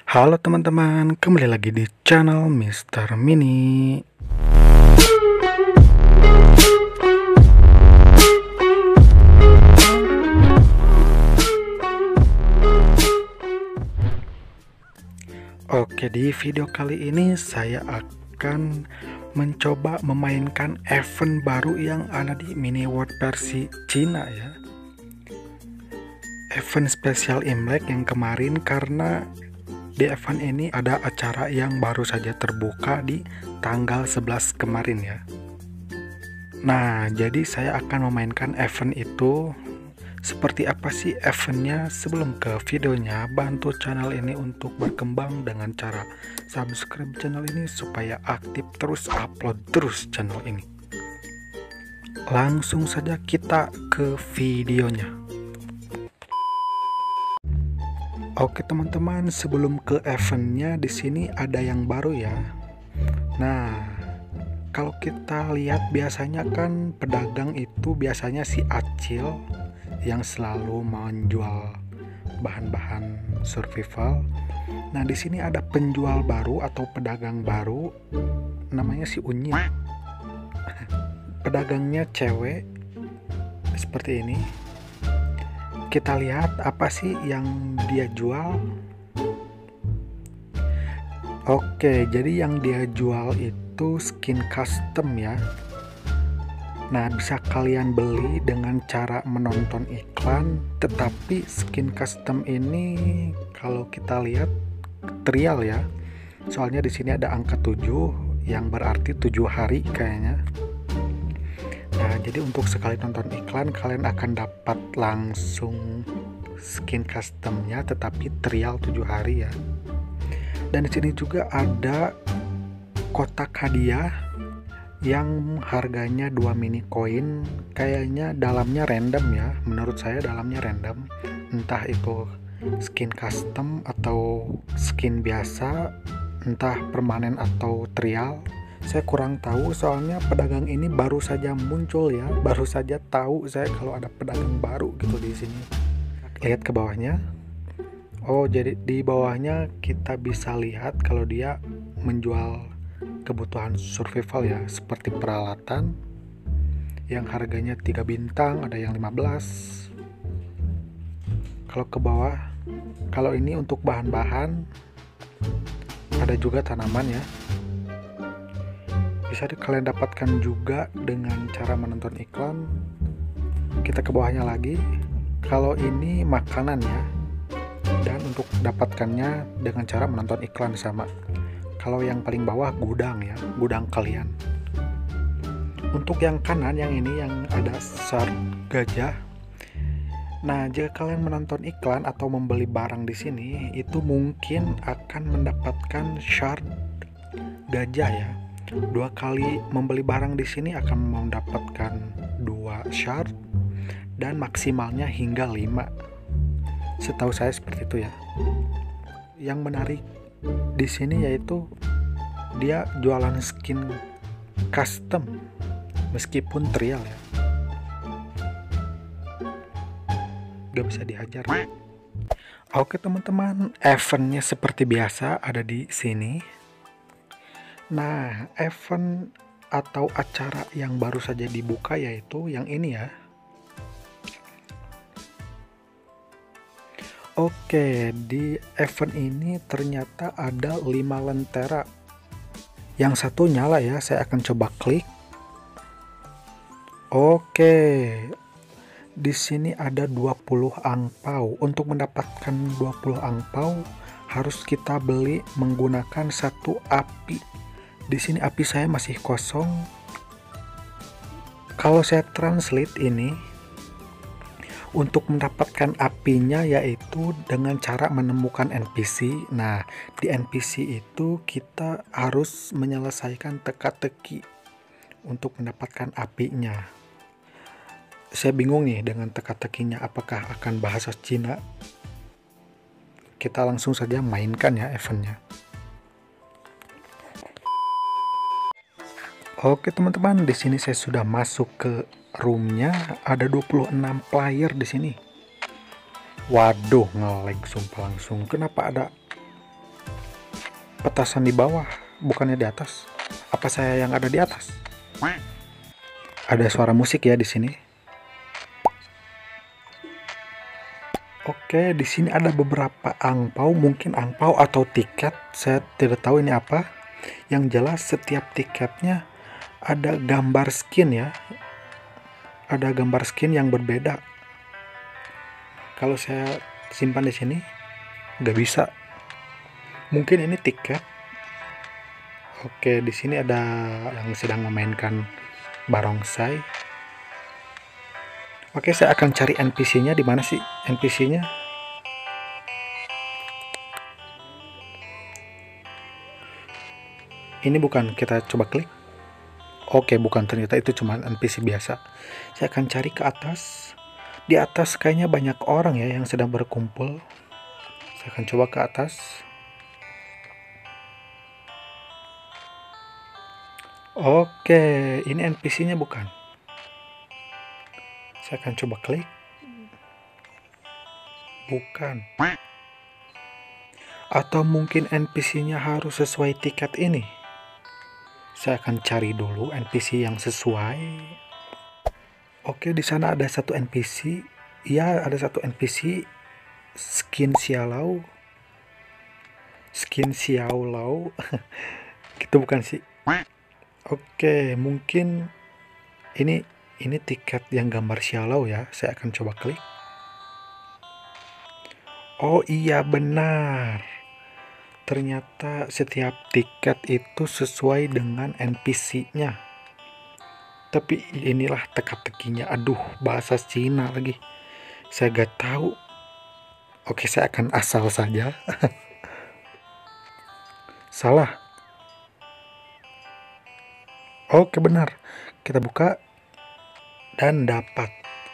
Halo teman-teman, kembali lagi di channel Mr. Mini. Oke, di video kali ini saya akan mencoba memainkan event baru yang ada di Mini World versi Cina ya. Event spesial Imlek yang kemarin, karena di event ini ada acara yang baru saja terbuka di tanggal 11 kemarin ya. Nah, jadi saya akan memainkan event itu. Seperti apa sih eventnya? Sebelum ke videonya, bantu channel ini untuk berkembang dengan cara subscribe channel ini supaya aktif terus upload terus channel ini. Langsung saja kita ke videonya. Oke teman-teman, sebelum ke eventnya, di sini ada yang baru ya. Nah, kalau kita lihat biasanya kan pedagang itu biasanya si Acil yang selalu menjual bahan-bahan survival. Nah, di sini ada penjual baru atau pedagang baru, namanya si Unyil. Pedagangnya cewek seperti ini. Kita lihat apa sih yang dia jual. Oke, jadi yang dia jual itu skin custom ya. Nah, bisa kalian beli dengan cara menonton iklan, tetapi skin custom ini kalau kita lihat trial ya. Soalnya di sini ada angka 7 yang berarti 7 hari kayaknya. Nah, jadi untuk sekali nonton iklan kalian akan dapat langsung skin customnya, tetapi trial 7 hari ya. Dan di sini juga ada kotak hadiah yang harganya 2 mini koin. Kayaknya dalamnya random ya, menurut saya dalamnya random, entah itu skin custom atau skin biasa, entah permanen atau trial, saya kurang tahu. Soalnya pedagang ini baru saja muncul ya, baru saja tahu saya kalau ada pedagang baru gitu di sini. Lihat ke bawahnya. Oh, jadi di bawahnya kita bisa lihat kalau dia menjual kebutuhan survival ya, seperti peralatan yang harganya 3 bintang, ada yang 15. Kalau ke bawah, kalau ini untuk bahan-bahan, ada juga tanaman ya. Bisa kalian dapatkan juga dengan cara menonton iklan. Kita ke bawahnya lagi. Kalau ini makanan ya, dan untuk dapatkannya dengan cara menonton iklan sama. Kalau yang paling bawah gudang ya, gudang kalian. Untuk yang kanan, yang ini yang ada shard gajah. Nah, jika kalian menonton iklan atau membeli barang di sini, itu mungkin akan mendapatkan shard gajah ya. 2 kali membeli barang di sini akan mendapatkan 2 shard dan maksimalnya hingga 5. Setahu saya seperti itu ya. Yang menarik di sini yaitu dia jualan skin custom meskipun trial ya, gak bisa dihajar. Oke teman-teman, eventnya seperti biasa ada di sini. Nah, event atau acara yang baru saja dibuka yaitu yang ini ya. Oke, di event ini ternyata ada 5 lentera. Yang satu nyala ya, saya akan coba klik. Oke, di sini ada 20 angpau. Untuk mendapatkan 20 angpau harus kita beli menggunakan 1 api. Di sini api saya masih kosong. Kalau saya translate ini, untuk mendapatkan apinya yaitu dengan cara menemukan NPC. Nah, di NPC itu kita harus menyelesaikan teka-teki untuk mendapatkan apinya. Saya bingung nih dengan teka-tekinya, apakah akan bahasa Cina? Kita langsung saja mainkan ya eventnya. Oke teman-teman, di sini saya sudah masuk ke roomnya. Ada 26 player di sini. Waduh, nge-lag sumpah langsung. Kenapa ada petasan di bawah, bukannya di atas. Apa saya yang ada di atas? Ada suara musik ya di sini. Oke, di sini ada beberapa angpau, mungkin angpau atau tiket. Saya tidak tahu ini apa. Yang jelas setiap tiketnya ada gambar skin ya. Ada gambar skin yang berbeda. Kalau saya simpan di sini, nggak bisa. Mungkin ini tiket. Oke, di sini ada yang sedang memainkan barongsai. Oke, saya akan cari NPC-nya. Di mana sih NPC-nya? Ini bukan, kita coba klik. Oke, bukan, ternyata itu cuma NPC biasa. Saya akan cari ke atas. Di atas kayaknya banyak orang ya yang sedang berkumpul. Saya akan coba ke atas. Oke, ini NPC-nya bukan. Saya akan coba klik. Bukan. Atau mungkin NPC-nya harus sesuai tiket ini. Saya akan cari dulu NPC yang sesuai. Oke, di sana ada satu NPC. Iya, ada satu NPC. Skin Xiaolau. Skin Xiaolau. Gitu bukan sih? Oke, mungkin ini tiket yang gambar Xiaolau ya. Saya akan coba klik. Oh iya, benar. Ternyata setiap tiket itu sesuai dengan NPC-nya. Tapi inilah teka-tekinya. Aduh, bahasa Cina lagi. Saya gak tahu. Oke, saya akan asal saja. Salah. Oke, benar. Kita buka. Dan dapat.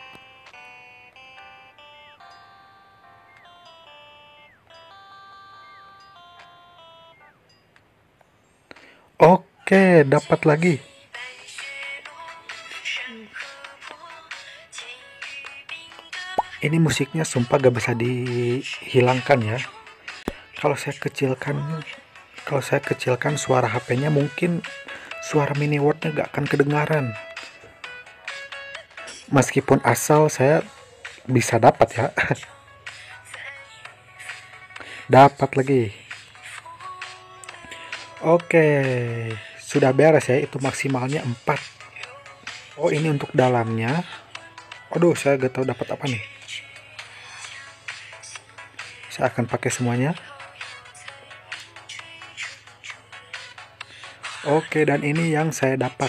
Oke, dapat lagi. Ini musiknya sumpah gak bisa dihilangkan ya. Kalau saya kecilkan suara HP-nya, mungkin suara mini word-nya gak akan kedengaran. Meskipun asal saya bisa dapat ya. Dapat lagi. Oke, sudah beres ya. Itu maksimalnya 4. Oh, ini untuk dalamnya. Aduh, saya gak tahu dapat apa nih. Saya akan pakai semuanya. Oke, dan ini yang saya dapat.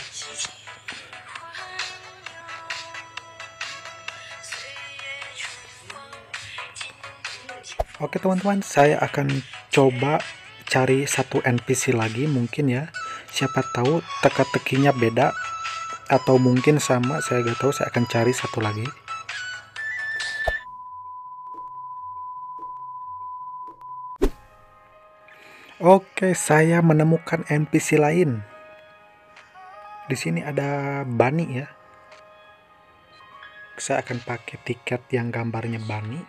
Oke teman-teman, saya akan coba cari satu NPC lagi mungkin ya. Siapa tahu teka-tekinya beda atau mungkin sama, saya gak tahu. Saya akan cari satu lagi. Oke, saya menemukan NPC lain. Di sini ada bunny ya. Saya akan pakai tiket yang gambarnya bunny.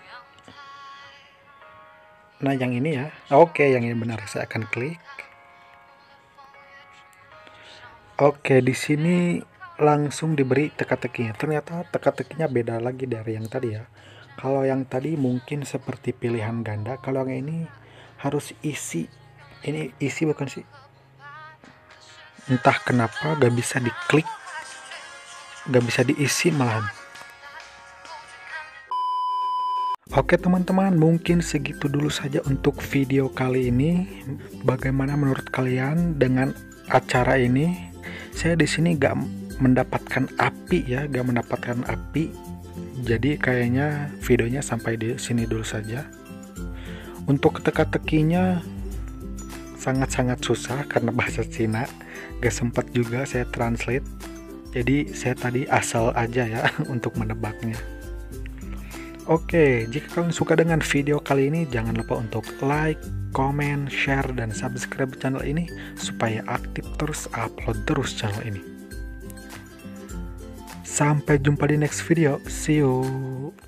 Nah, yang ini ya. Oke, yang ini benar. Saya akan klik. Oke, di sini langsung diberi teka-tekinya. Ternyata teka-tekinya beda lagi dari yang tadi ya. Kalau yang tadi mungkin seperti pilihan ganda. Kalau yang ini harus isi. Ini isi bukan sih? Entah kenapa gak bisa diklik. Gak bisa diisi malahan. Oke teman-teman, mungkin segitu dulu saja untuk video kali ini. Bagaimana menurut kalian dengan acara ini? Saya di sini gak mendapatkan api ya, gak mendapatkan api. Jadi kayaknya videonya sampai di sini dulu saja. Untuk teka-tekinya sangat-sangat susah karena bahasa Cina. Gak sempat juga saya translate. Jadi saya tadi asal aja ya untuk menebaknya. Oke, jika kalian suka dengan video kali ini, jangan lupa untuk like, comment, share, dan subscribe channel ini supaya aktif terus upload terus channel ini. Sampai jumpa di next video. See you.